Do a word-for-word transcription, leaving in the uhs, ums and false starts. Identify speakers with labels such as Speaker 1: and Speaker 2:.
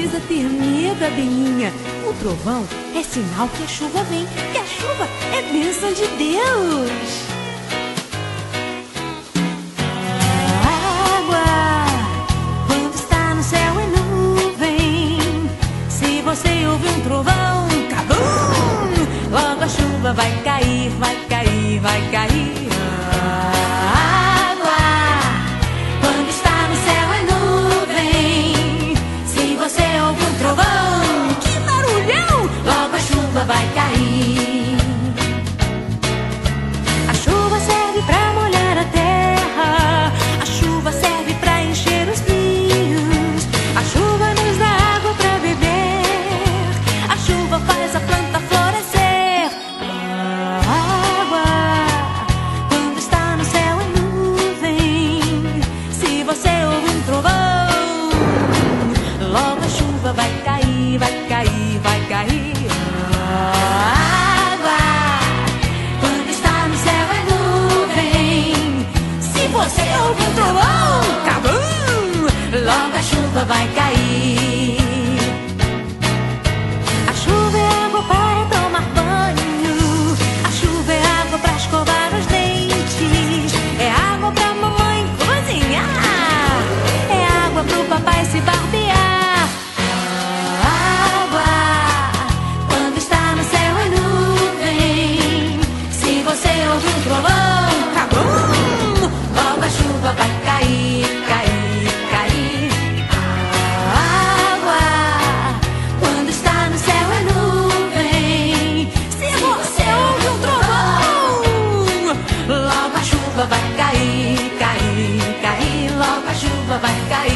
Speaker 1: precisa ter medo, abelhinha. O trovão é sinal que a chuva vem, que a chuva é bênção de Deus. A água, quando está no céu é nuvem. Se você ouvir um trovão, cabum, logo a chuva vai cair, vai cair, vai cair. Vai cair. A chuva serve pra molhar a terra, a chuva serve pra encher os rios, a chuva nos dá água pra beber, a chuva faz a planta florescer. A água, quando está no céu é nuvem. Se você ouve um trovão, logo a chuva vai cair, vai cair, vai cair. Você ouve um trovão, cabum, logo a chuva vai cair. A chuva é água para tomar banho, a chuva é água para escovar os dentes, é água pra mamãe cozinhar, é água pro papai se barbear. A água, quando está no céu é nuvem. Se você ouve um trovão, cabum, a chuva vai cair, cair, cair. A água, quando está no céu é nuvem. Se você ouve um trovão, logo a chuva vai cair, cair, cair. Logo a chuva vai cair.